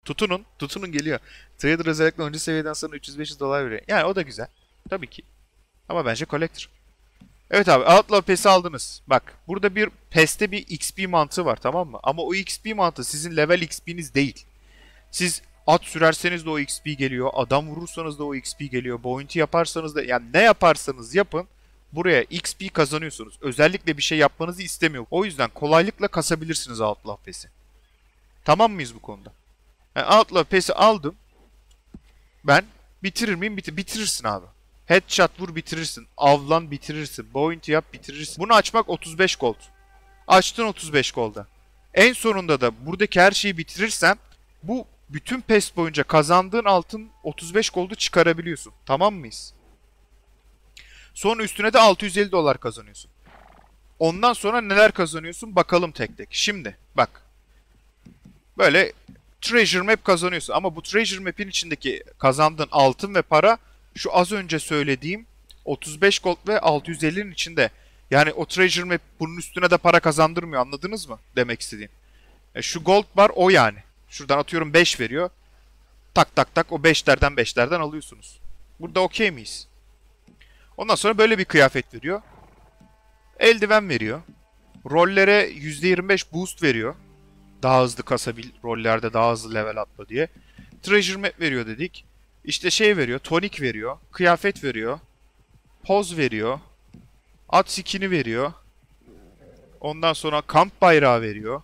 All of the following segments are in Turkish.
Tutunun. Tutunun geliyor. Trader özellikle 10. seviyeden sonra 300-500 dolar veriyor. Yani o da güzel. Tabii ki. Ama bence collector. Evet abi, Outlaw Pass'i aldınız. Bak burada bir PES'te bir XP mantığı var, tamam mı? Ama o XP mantığı sizin level XP'niz değil. Siz at sürerseniz de o XP geliyor. Adam vurursanız da o XP geliyor. Bounty yaparsanız da, yani ne yaparsanız yapın buraya XP kazanıyorsunuz. Özellikle bir şey yapmanızı istemiyor. O yüzden kolaylıkla kasabilirsiniz Outlaw Pass'i. Tamam mıyız bu konuda? Yani Outlaw Pass'i aldım. Ben bitirir miyim? Bitirirsin abi. Headshot vur bitirirsin. Avlan bitirirsin. Bounty yap bitirirsin. Bunu açmak 35 gold. Açtın 35 golda. En sonunda da buradaki her şeyi bitirirsen bu bütün PES boyunca kazandığın altın 35 goldu çıkarabiliyorsun. Tamam mıyız? Sonra üstüne de 650 dolar kazanıyorsun. Ondan sonra neler kazanıyorsun bakalım tek tek. Şimdi bak. Böyle Treasure Map kazanıyorsun. Ama bu Treasure Map'in içindeki kazandığın altın ve para şu az önce söylediğim 35 gold ve 650'nin içinde. Yani o Treasure Map bunun üstüne de para kazandırmıyor, anladınız mı demek istediğim? Şu gold bar o yani. Şuradan atıyorum 5 veriyor. Tak tak tak o 5'lerden alıyorsunuz. Burada okey miyiz? Ondan sonra böyle bir kıyafet veriyor. Eldiven veriyor. Rollere %25 boost veriyor. Daha hızlı kasabil, rollerde daha hızlı level atla diye. Treasure map veriyor dedik. İşte şey veriyor, tonik veriyor, kıyafet veriyor, poz veriyor, at skin'i veriyor. Ondan sonra kamp bayrağı veriyor.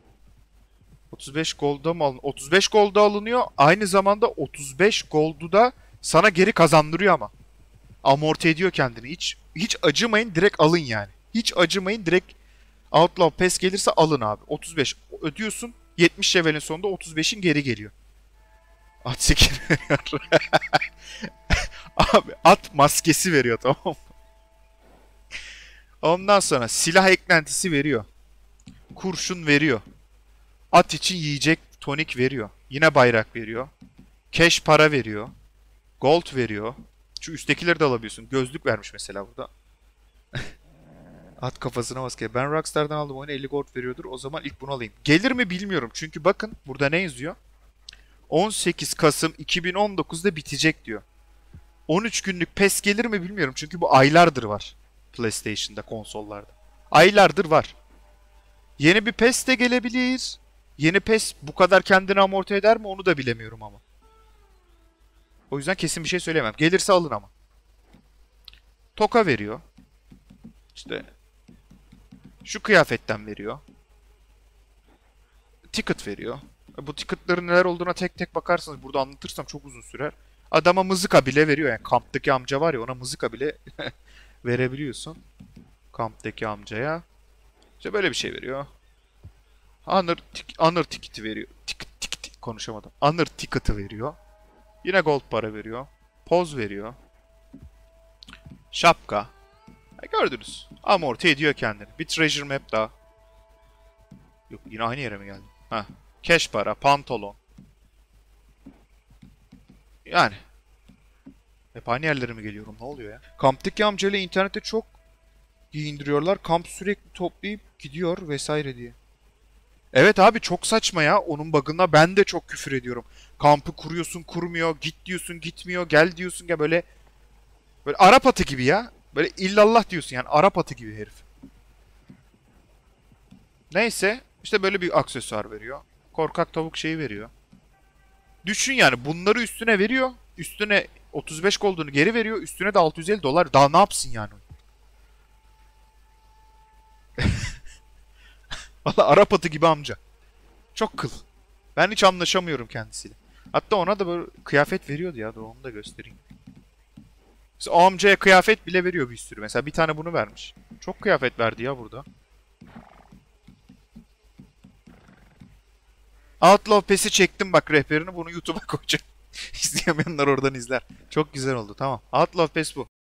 35 gold'a mı 35 gold'a alınıyor. Aynı zamanda 35 gold'u da sana geri kazandırıyor ama. Amorti ediyor kendini. Hiç acımayın, direkt alın yani. Hiç acımayın, direkt Outlaw Pass gelirse alın abi. 35 ödüyorsun. 70 levelin sonunda 35'in geri geliyor. At skin veriyor. Abi at maskesi veriyor, tamam mı? Ondan sonra silah eklentisi veriyor. Kurşun veriyor. At için yiyecek tonik veriyor. Yine bayrak veriyor. Cash para veriyor. Gold veriyor. Şu üsttekileri de alabiliyorsun. Gözlük vermiş mesela burada. At kafasına maske. Ben Rockstar'dan aldım oyunu, 50 gold veriyordur. O zaman ilk bunu alayım. Gelir mi bilmiyorum. Çünkü bakın burada ne yazıyor? 18 Kasım 2019'da bitecek diyor. 13 günlük PES gelir mi bilmiyorum. Çünkü bu aylardır var. PlayStation'da, konsollarda. Aylardır var. Yeni bir PES de gelebilir. Yeni PES bu kadar kendini amorti eder mi onu da bilemiyorum ama. O yüzden kesin bir şey söyleyemem. Gelirse alın ama. Toka veriyor. İşte şu kıyafetten veriyor. Ticket veriyor. Bu ticketların neler olduğuna tek tek bakarsanız, burada anlatırsam çok uzun sürer. Adama mızıka bile veriyor. Yani kamptaki amca var ya, ona mızıka bile verebiliyorsun. Kamptaki amcaya. İşte böyle bir şey veriyor. Honor ticket'i veriyor. Konuşamadım. Honor ticket'ı veriyor. Yine gold para veriyor. Poz veriyor. Şapka. Gördünüz. Amorti ediyor kendini. Bir treasure map daha. Yok, yine aynı yere mi geldim? Heh. Cash para, pantolon. Yani. Hep aynı yerlere mi geliyorum? Ne oluyor ya? Kamptaki amcayla internette çok giyindiriyorlar. Kamp sürekli toplayıp gidiyor vesaire diye. Evet abi, çok saçma ya. Onun bug'ına ben de çok küfür ediyorum. Kampı kuruyorsun kurmuyor. Git diyorsun gitmiyor. Gel diyorsun ya, böyle Arap atı gibi ya. Böyle illallah diyorsun yani, Arap atı gibi herif. Neyse işte böyle bir aksesuar veriyor. Korkak tavuk şeyi veriyor. Düşün yani, bunları üstüne veriyor. Üstüne 35 gold'unu geri veriyor. Üstüne de 650 dolar. Daha ne yapsın yani? Valla Arap atı gibi amca. Çok kıl. Ben hiç anlaşamıyorum kendisiyle. Hatta ona da böyle kıyafet veriyordu ya. Dur onu da göstereyim. Mesela o amcaya kıyafet bile veriyor bir sürü. Mesela bir tane bunu vermiş. Çok kıyafet verdi ya burada. Outlaw Pass'i çektim bak, rehberini. Bunu YouTube'a koyacağım. İzleyemeyenler oradan izler. Çok güzel oldu, tamam. Outlaw Pass bu.